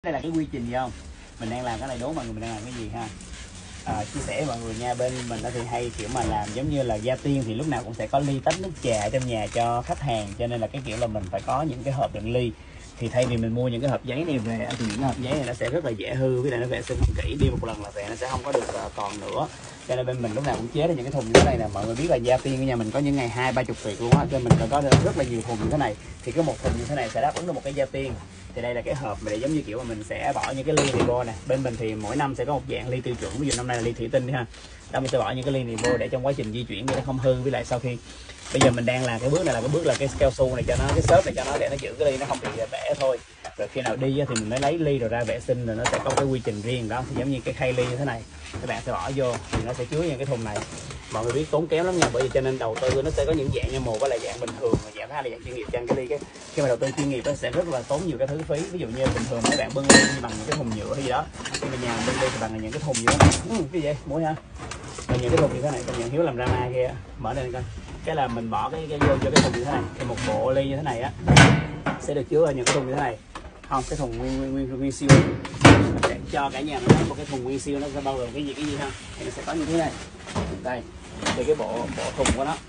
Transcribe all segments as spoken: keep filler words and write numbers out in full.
Đây là cái quy trình gì không? Mình đang làm cái này đố mọi người mình đang làm cái gì ha? À, chia sẻ với mọi người nha, bên mình thì hay kiểu mà làm giống như là gia tiên thì lúc nào cũng sẽ có ly tách nước trà trong nhà cho khách hàng, cho nên là cái kiểu là mình phải có những cái hộp đựng ly. Thì thay vì mình mua những cái hộp giấy này về thì những cái hộp giấy này nó sẽ rất là dễ hư, với lại nó vệ sinh không kỹ, đi một lần là về nó sẽ không có được còn nữa. Cho nên bên mình lúc nào cũng chế ra những cái thùng như thế này nè. Mọi người biết là gia tiên của nhà mình có những ngày hai ba chục việc luôn á, cho nên mình có rất là nhiều thùng như thế này. Thì cái một thùng như thế này sẽ đáp ứng được một cái gia tiên. Thì đây là cái hộp để giống như kiểu mà mình sẽ bỏ những cái ly này vô nè. Bên mình thì mỗi năm sẽ có một dạng ly tiêu chuẩn, ví dụ năm nay là ly thủy tinh đi ha. Đó, mình sẽ bỏ những cái ly này vô để trong quá trình di chuyển để nó không hư. Với lại sau khi bây giờ mình đang làm cái bước này là cái bước là cái cao su này cho nó, cái xốp này cho nó để nó giữ cái ly nó không bị bể thôi. Rồi khi nào đi thì mình mới lấy ly rồi ra vệ sinh, rồi nó sẽ có cái quy trình riêng đó. Thì giống như cái khay ly như thế này, các bạn sẽ bỏ vô thì nó sẽ chứa những cái thùng này. Mọi người biết tốn kém lắm nha, bởi vì cho nên đầu tư nó sẽ có những dạng như một với là dạng bình thường, và dạng hai là dạng chuyên nghiệp. Cho cái ly cái khi mà đầu tư chuyên nghiệp nó sẽ rất là tốn nhiều cái thứ phí. Ví dụ như bình thường mấy bạn bưng ly bằng những cái thùng nhựa hay gì đó, khi mà nhà bưng ly thì bằng những cái thùng như thế này. Ừ, cái gì mũi ha, và những cái thùng như thế này. Còn nhận Hiếu làm drama kia, mở lên coi. Cái là mình bỏ cái, cái vô cho cái thùng như thế này, thì một bộ ly như thế này á sẽ được chứa ở những cái thùng như thế này. Không, cái thùng nguyên nguyên nguyên, nguyên siêu mình sẽ cho cả nhà mình lấy một cái thùng nguyên siêu, nó sẽ bao gồm cái gì cái gì ha. Thì nó sẽ có như thế này. Đây thì cái bộ bộ thùng của nó,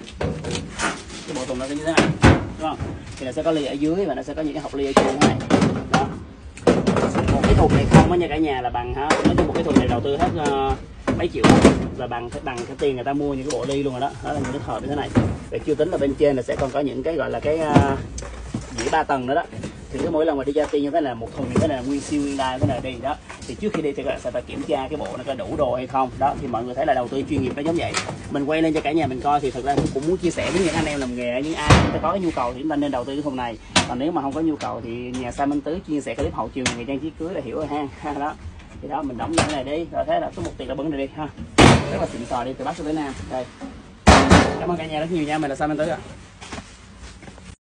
cái bộ thùng nó sẽ như thế này, đúng không? Thì nó sẽ có ly ở dưới và nó sẽ có những cái hộp ly ở trên thế này đó. Một cái thùng này không á nha cả nhà là bằng hả, nói chung một cái thùng này đầu tư hết uh, mấy triệu là bằng bằng cái tiền người ta mua những cái bộ ly luôn rồi đó. Đó là những cái hộp như thế này. Để chưa tính là bên trên là sẽ còn có những cái gọi là cái uh, dĩa ba tầng nữa đó. Thì cứ mỗi lần mà đi gia tiên như thế này, một thùng như thế này là nguyên siêu nguyên đai thế này đi đó. Thì trước khi đi thì sẽ phải kiểm tra cái bộ nó có đủ đồ hay không đó. Thì mọi người thấy là đầu tư chuyên nghiệp nó giống vậy. Mình quay lên cho cả nhà mình coi thì thực ra cũng muốn chia sẻ với những anh em làm nghề, nhưng ai chúng ta có cái nhu cầu thì chúng ta nên đầu tư cái thùng này. Còn nếu mà không có nhu cầu thì nhà Sa Minh Tứ chia sẻ clip hậu trường ngày trang trí cưới là hiểu rồi ha. Đó thì đó mình đóng như thế này đi, rồi thế là có một tiền là bưng này đi ha, rất là xịn sò đi từ Bắc xuống tới Nam. Đây, cảm ơn cả nhà rất nhiều nha, mình là Sa Minh Tứ ạ.